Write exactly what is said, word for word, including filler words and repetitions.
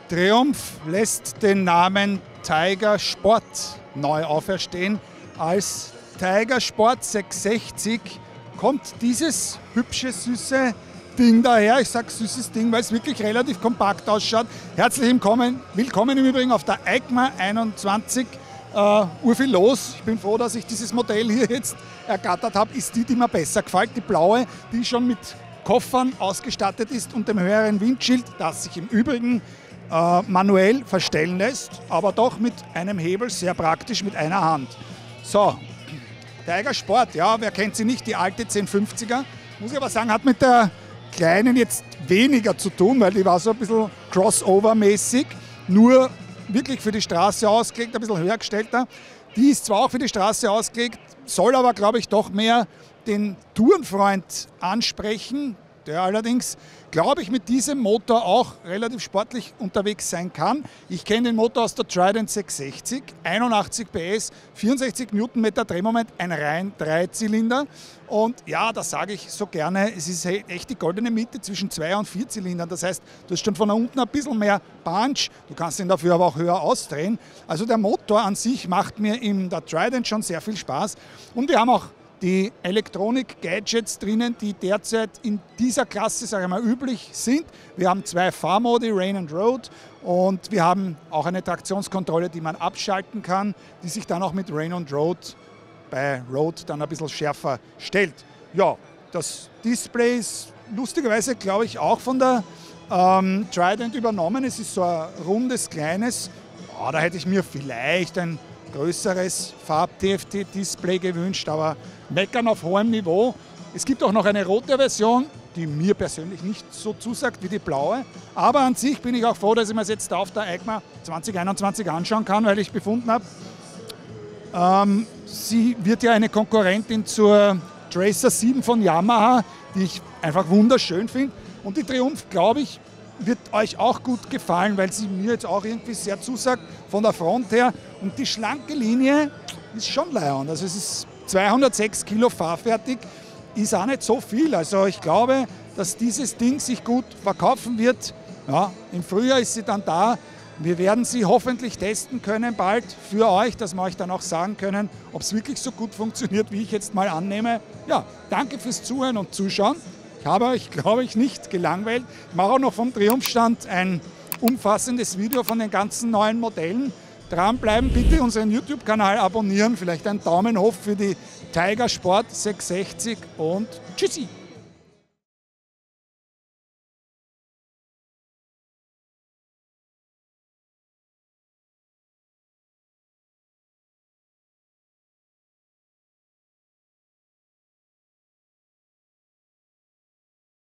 Triumph lässt den Namen Tiger Sport neu auferstehen. Als Tiger Sport sechshundertsechzig kommt dieses hübsche, süße Ding daher. Ich sage süßes Ding, weil es wirklich relativ kompakt ausschaut. Herzlich willkommen, willkommen im Übrigen auf der EICMA einundzwanzig. Uh, urviel los. Ich bin froh, dass ich dieses Modell hier jetzt ergattert habe. Ist die, die mir besser gefällt. Die blaue, die schon mit Koffern ausgestattet ist und dem höheren Windschild, das sich im Übrigen uh, manuell verstellen lässt, aber doch mit einem Hebel, sehr praktisch mit einer Hand. So, Tiger Sport, ja, wer kennt sie nicht, die alte zehn fünfziger. Muss ich aber sagen, hat mit der kleinen jetzt weniger zu tun, weil die war so ein bisschen Crossover-mäßig, nur wirklich für die Straße ausgelegt, ein bisschen höher gestellter. Die ist zwar auch für die Straße ausgelegt, soll aber, glaube ich, doch mehr den Tourenfreund ansprechen, der allerdings, glaube ich, mit diesem Motor auch relativ sportlich unterwegs sein kann. Ich kenne den Motor aus der Trident sechshundertsechzig, einundachtzig P S, vierundsechzig Newtonmeter Drehmoment, ein rein Dreizylinder. Und ja, das sage ich so gerne, es ist echt die goldene Mitte zwischen zwei und vier Zylindern. Das heißt, du hast schon von unten ein bisschen mehr Punch, du kannst ihn dafür aber auch höher ausdrehen. Also der Motor an sich macht mir in der Trident schon sehr viel Spaß. Und wir haben auch die Elektronik-Gadgets drinnen, die derzeit in dieser Klasse, sage ich mal, üblich sind. Wir haben zwei Fahrmodi, Rain and Road, und wir haben auch eine Traktionskontrolle, die man abschalten kann, die sich dann auch mit Rain and Road bei Road dann ein bisschen schärfer stellt. Ja, das Display ist lustigerweise, glaube ich, auch von der ähm, Trident übernommen. Es ist so ein rundes, kleines. Oh, da hätte ich mir vielleicht ein größeres Farb-T F T-Display gewünscht, aber meckern auf hohem Niveau. Es gibt auch noch eine rote Version, die mir persönlich nicht so zusagt wie die blaue. Aber an sich bin ich auch froh, dass ich mir es jetzt auf der EICMA zwanzig einundzwanzig anschauen kann, weil ich befunden habe, ähm, sie wird ja eine Konkurrentin zur Tracer sieben von Yamaha, die ich einfach wunderschön finde. Und die Triumph, glaube ich, wird euch auch gut gefallen, weil sie mir jetzt auch irgendwie sehr zusagt von der Front her. Und die schlanke Linie ist schon leiernd. Also es ist zweihundertsechs Kilo fahrfertig, ist auch nicht so viel. Also ich glaube, dass dieses Ding sich gut verkaufen wird. Ja, im Frühjahr ist sie dann da. Wir werden sie hoffentlich testen können bald für euch, dass wir euch dann auch sagen können, ob es wirklich so gut funktioniert, wie ich jetzt mal annehme. Ja, danke fürs Zuhören und Zuschauen. Ich habe euch, glaube ich, nicht gelangweilt. Ich mache auch noch vom Triumphstand ein umfassendes Video von den ganzen neuen Modellen. Dranbleiben, bitte unseren YouTube-Kanal abonnieren, vielleicht einen Daumen hoch für die Tiger Sport sechshundertsechzig und tschüssi!